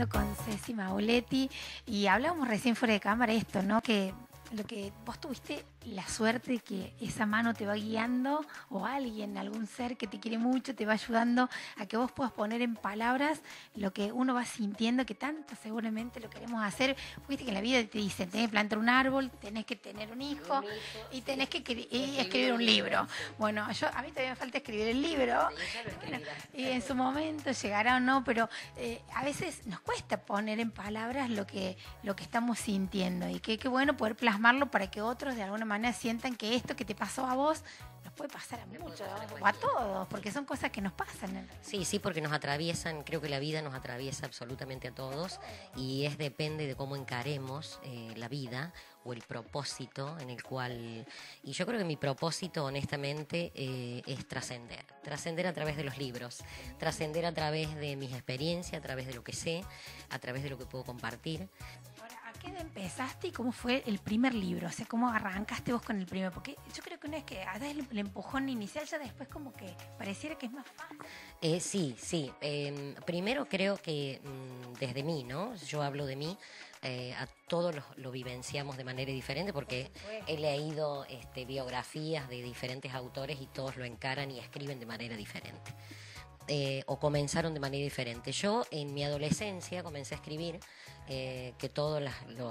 hablando con Ceci Mauletti y hablábamos recién fuera de cámara esto, ¿no? Que lo que vos tuviste la suerte de que esa mano te va guiando o alguien, algún ser que te quiere mucho, te va ayudando a que vos puedas poner en palabras lo que uno va sintiendo que tanto seguramente lo queremos hacer. Viste que en la vida te dicen, tenés que plantar un árbol, tenés que tener un hijo y tenés que escribir un libro. Bueno, a mí todavía me falta escribir el libro. Bueno, y en su momento llegará o no, pero a veces nos cuesta poner en palabras lo que estamos sintiendo y qué bueno poder plasmarlo para que otros de alguna manera sientan que esto que te pasó a vos nos puede pasar a muchos o a todos, porque son cosas que nos pasan. Sí, porque nos atraviesan, creo que la vida nos atraviesa absolutamente a todos y depende de cómo encaremos la vida o el propósito en el cual... Y yo creo que mi propósito, honestamente, es trascender a través de los libros, trascender a través de mis experiencias, a través de lo que sé, a través de lo que puedo compartir. ¿A qué edad empezaste y cómo fue el primer libro? O sea, ¿cómo arrancaste vos con el primero? Porque yo creo que una vez que das el empujón inicial, ya después como que pareciera que es más fácil. Sí. Primero creo que desde mí, ¿no? Yo hablo de mí. A todos lo vivenciamos de manera diferente porque he leído biografías de diferentes autores y todos lo encaran y escriben de manera diferente. O comenzaron de manera diferente. Yo en mi adolescencia comencé a escribir que todos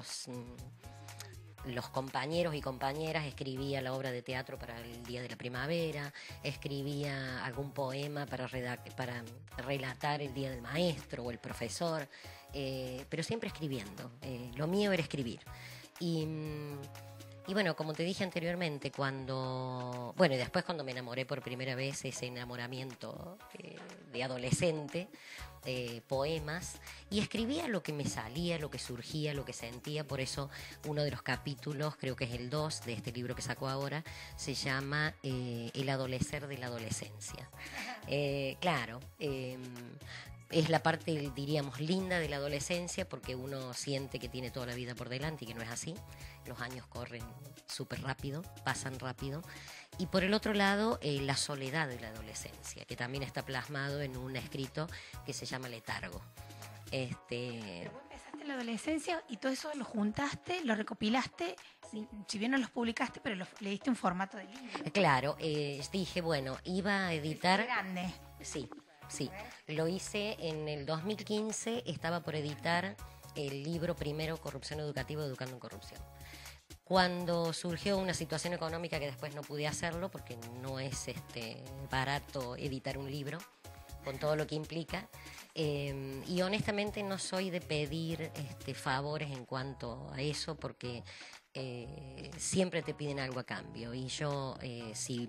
los compañeros y compañeras escribía la obra de teatro para el Día de la Primavera, escribía algún poema para relatar el Día del Maestro o el profesor, pero siempre escribiendo. Lo mío era escribir. Y bueno, como te dije anteriormente, y después cuando me enamoré por primera vez, ese enamoramiento de adolescente, poemas, y escribía lo que me salía, lo que surgía, lo que sentía. Por eso uno de los capítulos, creo que es el 2 de este libro que sacó ahora, se llama El adolecer de la adolescencia. Es la parte, diríamos, linda de la adolescencia porque uno siente que tiene toda la vida por delante y que no es así. Los años corren súper rápido, pasan rápido. Y por el otro lado, la soledad de la adolescencia, que también está plasmado en un escrito que se llama Letargo. Pero vos empezaste en la adolescencia y todo eso lo juntaste, lo recopilaste, si bien no los publicaste, pero le diste un formato de libro. Claro, dije, bueno, iba a editar... Grande. Sí, lo hice en el 2015, estaba por editar el libro primero, Corrupción Educativa, Educando en Corrupción. Cuando surgió una situación económica que después no pude hacerlo, porque no es barato editar un libro, con todo lo que implica, y honestamente no soy de pedir favores en cuanto a eso, porque siempre te piden algo a cambio, y yo, si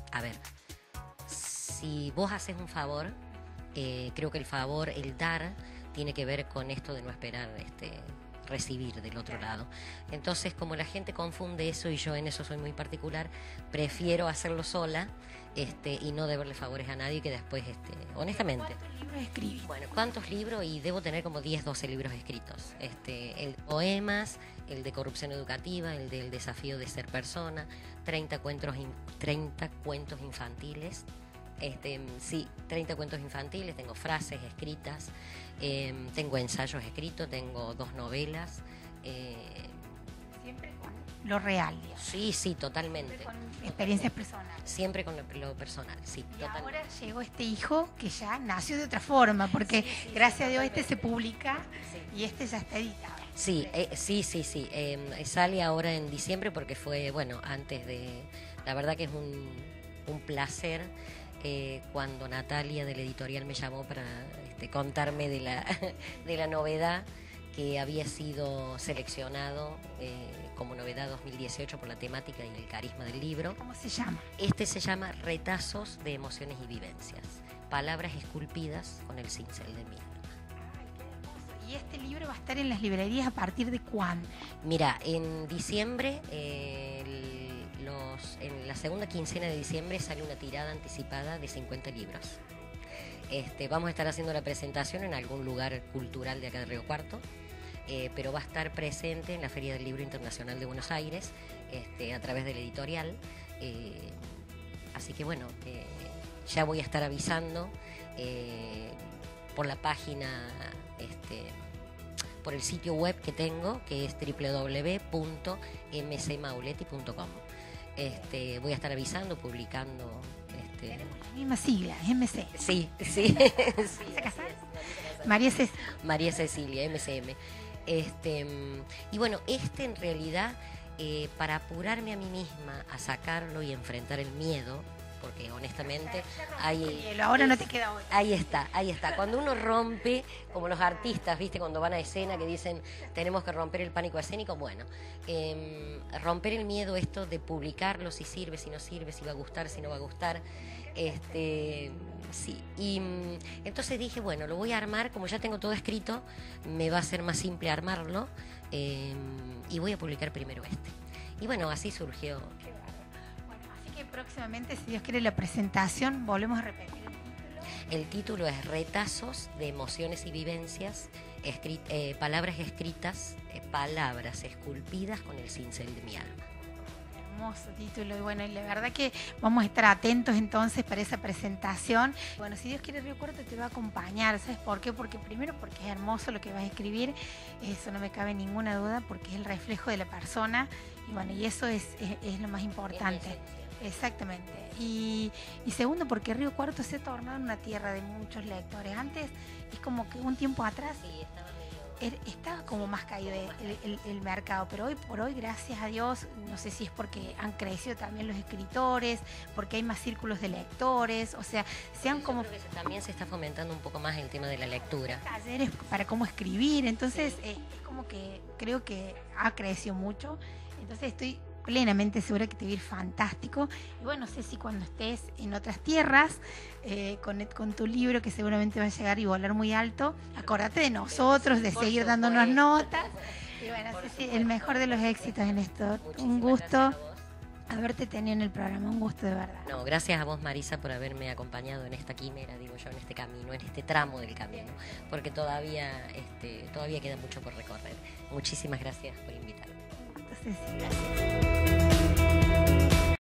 vos haces un favor, creo que el favor, el dar, tiene que ver con esto de no esperar recibir del otro lado. Entonces, como la gente confunde eso y yo en eso soy muy particular, prefiero hacerlo sola y no deberle favores a nadie que después, honestamente. ¿Cuántos libros escribís? Bueno, ¿cuántos libros? Y debo tener como 10, 12 libros escritos. El de poemas, el de corrupción educativa, el del desafío de ser persona, 30 cuentos infantiles. 30 cuentos infantiles, tengo frases escritas, tengo ensayos escritos, tengo 2 novelas. Siempre con lo real, digamos. Sí, totalmente. Siempre con experiencias personales. Siempre con lo personal, sí, Y totalmente. ahora llegó este hijo que ya nació de otra forma, porque gracias a Dios se publica y ya está editado. Sí. Sale ahora en diciembre porque fue, antes de... La verdad que es un placer cuando Natalia de la editorial me llamó para contarme de la novedad que había sido seleccionado como novedad 2018 por la temática y el carisma del libro. ¿Cómo se llama? Se llama Retazos de emociones y vivencias, palabras esculpidas con el cincel de mi alma. ¿Y este libro va a estar en las librerías a partir de cuándo? Mira, en diciembre, en la segunda quincena de diciembre sale una tirada anticipada de 50 libros. Vamos a estar haciendo la presentación en algún lugar cultural de acá de Río Cuarto, pero va a estar presente en la Feria del Libro Internacional de Buenos Aires, a través de la editorial. Así que ya voy a estar avisando por la página por el sitio web que tengo, que es www.mcmauletti.com. Voy a estar avisando, publicando. La misma sigla, MC. Sí. ¿Vas a casar? María Cecilia. María Cecilia, MCM. Y bueno, en realidad, para apurarme a mí misma a sacarlo y enfrentar el miedo, porque honestamente Ahora no te queda otra. Ahí está. Cuando uno rompe, como los artistas, ¿viste? Cuando van a escena que dicen tenemos que romper el pánico escénico, bueno, romper el miedo, esto de publicarlo, si sirve, si no sirve, si va a gustar, si no va a gustar. Sí. Y entonces dije, bueno, lo voy a armar, como ya tengo todo escrito, me va a ser más simple armarlo, y voy a publicar primero Y bueno, así surgió. Próximamente, si Dios quiere, la presentación, volvemos a repetir el título es Retazos de emociones y vivencias, palabras escritas, palabras esculpidas con el cincel de mi alma. Hermoso título, y bueno, y la verdad que vamos a estar atentos entonces para esa presentación. Bueno, si Dios quiere, Río Cuarto te va a acompañar. ¿Sabes por qué? Porque primero, porque es hermoso lo que vas a escribir, eso no me cabe ninguna duda, porque es el reflejo de la persona, y bueno, y eso es lo más importante. Exactamente. Y segundo, porque Río Cuarto se ha tornado una tierra de muchos lectores. Antes, es como que un tiempo atrás estaba como más caído el mercado, pero hoy por hoy, gracias a Dios, no sé si es porque han crecido también los escritores, porque hay más círculos de lectores, o sea, creo que también se está fomentando un poco más el tema de la lectura. Talleres para cómo escribir, entonces es como que creo que ha crecido mucho, entonces estoy plenamente segura que te va a ir fantástico. Y bueno, no sé si cuando estés en otras tierras, con tu libro, que seguramente va a llegar y volar muy alto, acordate de nosotros, de seguir dándonos notas. Y bueno, Ceci, el mejor de los éxitos en esto. Un gusto haberte tenido en el programa, un gusto de verdad. No, gracias a vos, Marisa, por haberme acompañado en esta quimera, digo yo, en este camino, en este tramo del camino, porque todavía queda mucho por recorrer. Muchísimas gracias por invitarme. Entonces, gracias.